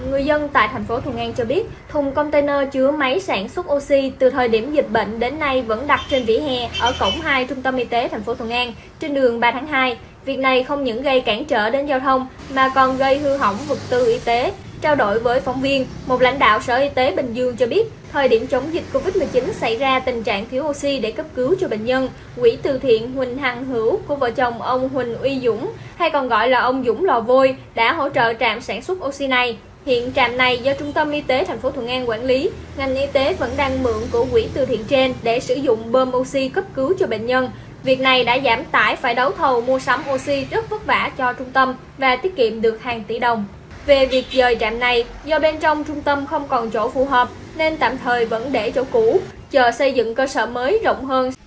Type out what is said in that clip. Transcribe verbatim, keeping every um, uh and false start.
người dân tại thành phố Thuận An cho biết, thùng container chứa máy sản xuất oxy từ thời điểm dịch bệnh đến nay vẫn đặt trên vỉa hè ở cổng hai Trung tâm Y tế thành phố Thuận An trên đường ba tháng hai. Việc này không những gây cản trở đến giao thông mà còn gây hư hỏng vật tư y tế. Trao đổi với phóng viên, một lãnh đạo Sở Y tế Bình Dương cho biết, thời điểm chống dịch Covid mười chín xảy ra tình trạng thiếu oxy để cấp cứu cho bệnh nhân, quỹ từ thiện Huỳnh Hằng Hữu của vợ chồng ông Huỳnh Uy Dũng, hay còn gọi là ông Dũng Lò Vôi, đã hỗ trợ trạm sản xuất oxy này. Hiện trạm này do Trung tâm Y tế thành phố Thuận An quản lý, ngành y tế vẫn đang mượn của quỹ từ thiện trên để sử dụng bơm oxy cấp cứu cho bệnh nhân. Việc này đã giảm tải phải đấu thầu mua sắm oxy rất vất vả cho trung tâm và tiết kiệm được hàng tỷ đồng. Về việc dời trạm này, do bên trong trung tâm không còn chỗ phù hợp nên tạm thời vẫn để chỗ cũ, chờ xây dựng cơ sở mới rộng hơn